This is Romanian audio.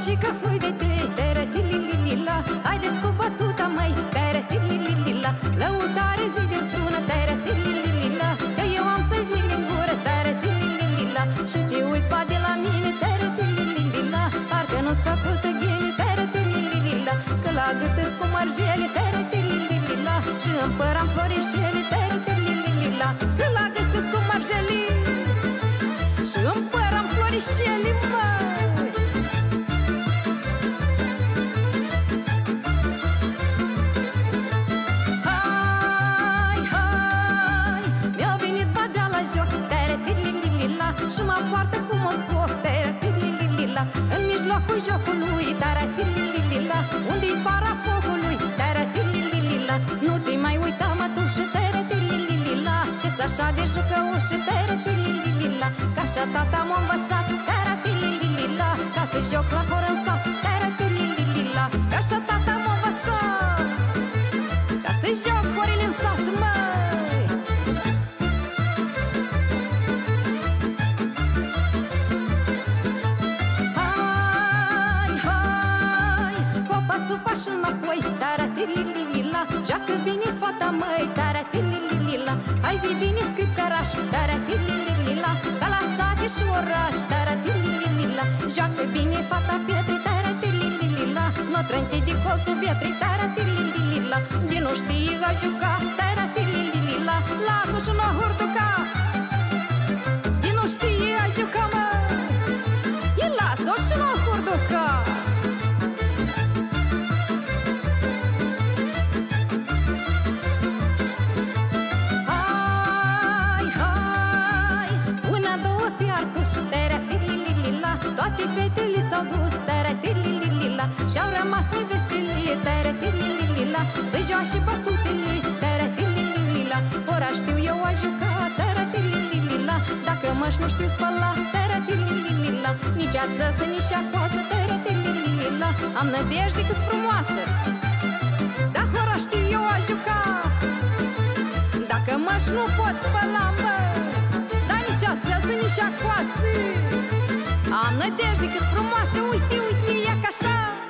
și că fui de te, tere-ti-li-li-li-la. Haideți cu bătuta, măi, tere-ti-li-li-li-la. Lăutare zi din strună, tere-ti-li-li-li-la. Că eu am să zic din gură, tere-ti-li-li-li-la. Și te uiți ba de la mine, tere-ti-li-li-li-la. Parcă nu-ți făcută ghini, tere-ti-li-li-li-la. Că la gâtăți cu mărgele, tere-ti-li-li-li-la. Și împăram florișele, tere-ti-li-li-li-la. Că la gâtăți cu mărgele și împăram florișele, măi. Hai, hai, mi-a venit badea la joc, tere-ti-li-li-li-la. Și mă poartă cu mult foc, tere-ti-li-li-li-la. În mijlocul jocului, tere-ti-li-li-li-la. Unde-i para focului, tere-ti-li-li-li-la. Nu te mai uita, mătușă, tere-ti-li-li-li-la. Că-s așa de jucăușă, tere-ti-li-li-li-la. Că așa tata m-a învățat, tere-ti-li-li-li-la. Ca să joc la horă în sat, tere-ti-li-li-li-la. Că așa tata m-a învățat, ca să joc horile în sat, măi. Hai, hai, copațul pași înapoi, tere-ti-li-li-li-la. Joacă bine fata, măi, tere-ti-li-li-li-la. Hai zi bine scriptăraș, tere-ti-li-li-li-la. Ca la sate și oraș, tere-ti-li-li-li-la. Joacă bine fata Pietri, tere-ti-li-li-li-la. Nu trânti de colțul vietrii, tere-ti-li-li-li-la. Din nu știi a juca, tere-ti-li-li-li-la. Lasă și nu hurduca, din nu știi a juca, măi. E lasă și nu hurduca. Toate fetele s-au dus, tere-ti-li-li-li-la. Și-au rămas nevestele, tere-ti-li-li-li-la. Să joace bătutele, tere-ti-li-li-li-la. Ora știu eu a juca, tere-ti-li-li-li-la. Dacă măși nu știu spăla, tere-ti-li-li-li-la. Nici ațăsă, nici acoasă, tere-ti-li-li-li-la. Am nădejde că-s frumoasă, dar ora știu eu a juca. Dacă măși nu pot spăla, mă, dar nici ațăsă, nici acoasă. Am nădejde că-s frumoasă, uite, uite, ia ca așa.